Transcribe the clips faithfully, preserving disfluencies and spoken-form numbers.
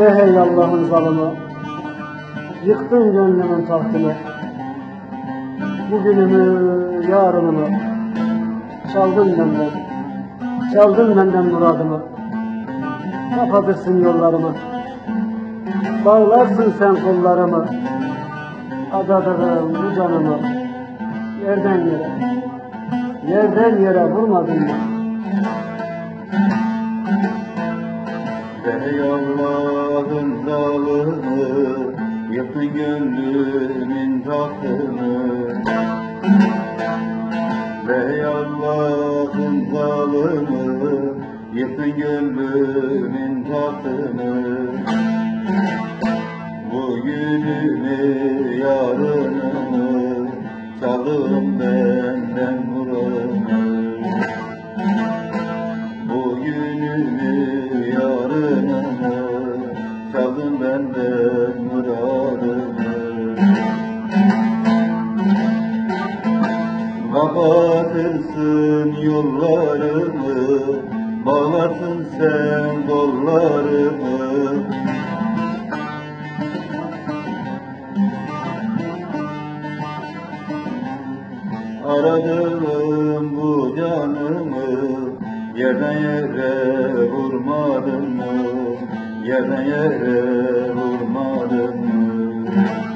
Eh ey Allah'ın zalımı, yıktın gönlümün tahtını. Bugünümü, yarınımı çaldın benden, çaldın benden muradımı. Kapatırsın yollarımı, bağlarsın sen kollarımı. Adadım bu canımı, yerden yere, yerden yere vurmadın mı? Ey Allah'ın zalımı, yıktın gönlümün tahtını. Ey Allah'ın zalımı, yıktın gönlümün tahtını. Bugünümü, yarınımı çaldın benden muradımı. Bugünümü, yarınımı çaldın benden muradımı. Kapatırsın yollarımı, bağlarsın sen kollarımı. Aradım bu canımı, yerden yere vurmadın mı? Yerden yere vurmadın mı?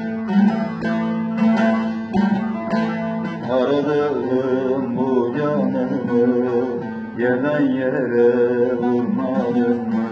Aradım bu canımı, yerden yere vurmadın mı?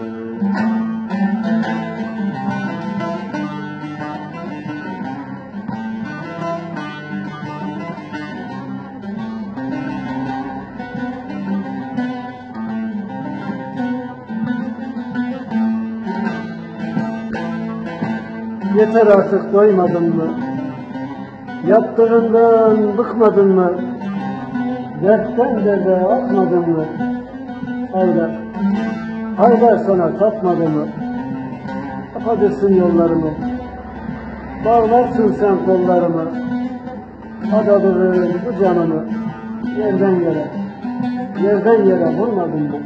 Yeter artık, doymadın mı? Yaptığından bıkmadın mı? Dertten derde atmadın mı? Haydar, Haydar sana tatmadı mı? Kapatırsın yollarımı, bağlarsın sen kollarımı. Adadır bu canımı, yerden yere, yerden yere vurmadın mı?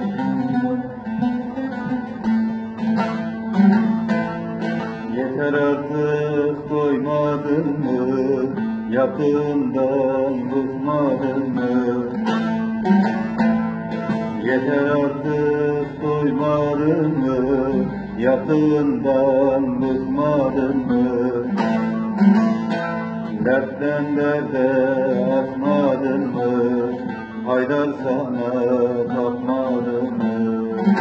Yeter artık, doymadın mı? Yakından bıkmadın mı? Yeter artık, doymadın mı? Yakından bıkmadın mı? Dertten derde atmadın mı? Haydar sana tapmadın mı?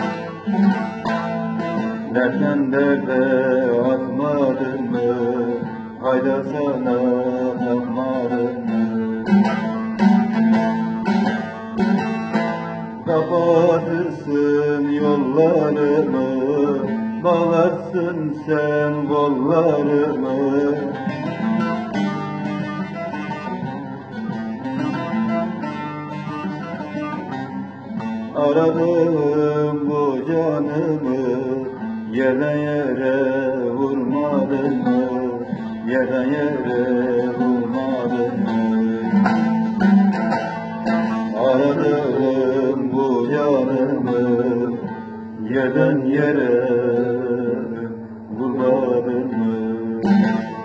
Dertten derde atmadın mı? Haydar sana tapmadın mı? Kapatırsın yollarımı, bağlarsın sen kollarımı. Aradım bu canımı, yerden yere vurmadın mı? Yerden yere vurmadın mı? Aradım bu canımı, yerden yere vurmadın mı?